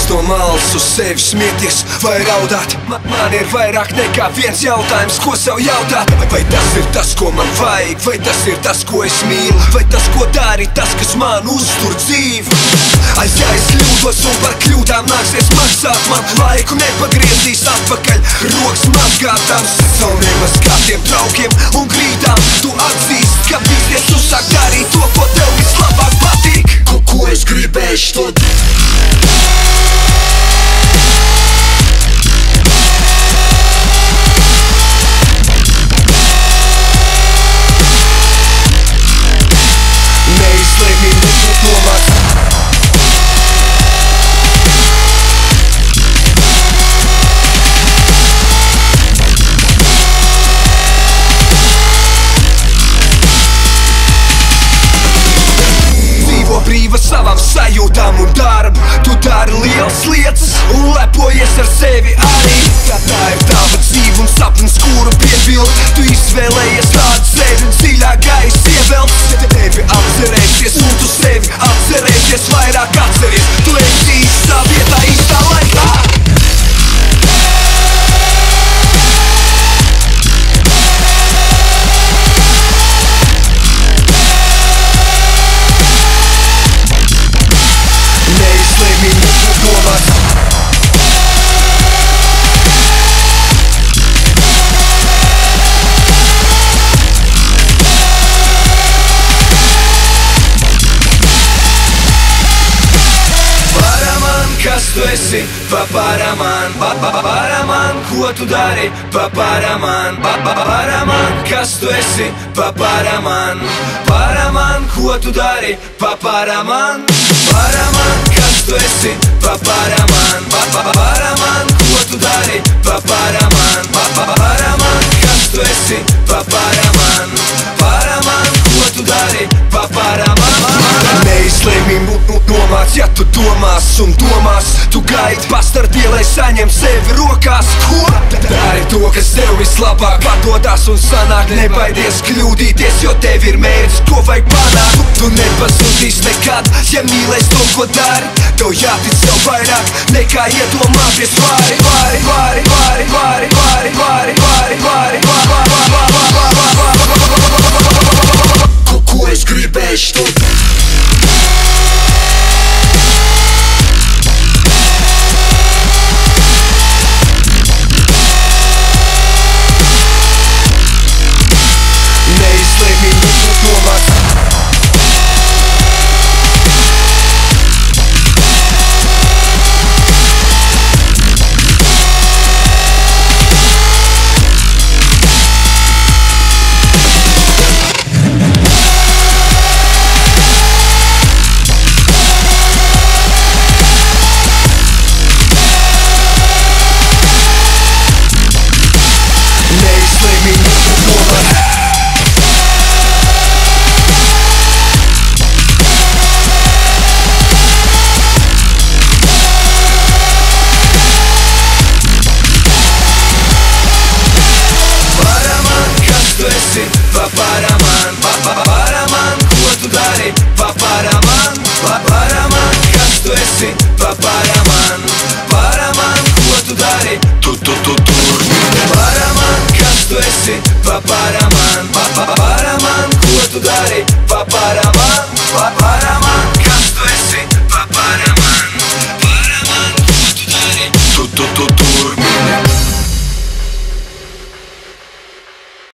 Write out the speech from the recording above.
no malas uz sevi smieties vai raudāt. Man ir vairāk nekā viens jautājums, ko sev jautāt. Vai tas ir tas, ko man vajag, vai tas ir tas, ko es mīlu, vai tas, ko dari, tas, kas man uztur dzīvi. Ja es kļūdos un par kļūdām nāksies maksāt, man laiku nepagriezīs atpakaļ, rokas mazgātams. Nav nemaz kā tiem draugiem un grīdām. Tu atzīst, ka bīsties uzsākt darīt to, ko tev vislabāk patīk. Ko es gribēšu, to neizslēgni nedomāt. Brīva savām sajūtām un darbu. Tu dari lielas lietas un lepojies ar sevi arī. Tā ir tava dzīve un sapnis, kuru piebildi. Tu izvēlējies tādu sevi dziļā gaisa ievelts. Tevi atcerēsies un tu sevi atcerēsies, vairāk atceries. Tu esi īstā vietā, īstā laikā. Kas tu esi, paparaman, paparaman, ko tu dari, paparaman, paparaman, kas tu esi, paparaman, paraman, ko tu dari, paparaman, paraman, kas tu esi, paparaman, paparaman, ko tu dari, paparaman, paparaman, kas tu esi, paparaman, paraman, ko tu dari, paparaman. Neizslēgmi nomāc, ja tu domās un domās. Tu gaidi pastardi, lai saņem sevi rokās. Ko? Dari to, kas tev vislabāk padodas un sanāk. Nebaidies kļūdīties, jo tev ir mērķis, ko vajag panākt. Tu nepazudīs nekad, ja mīlēs to, ko dari. Tev jātic sev vairāk nekā iedomāties vari.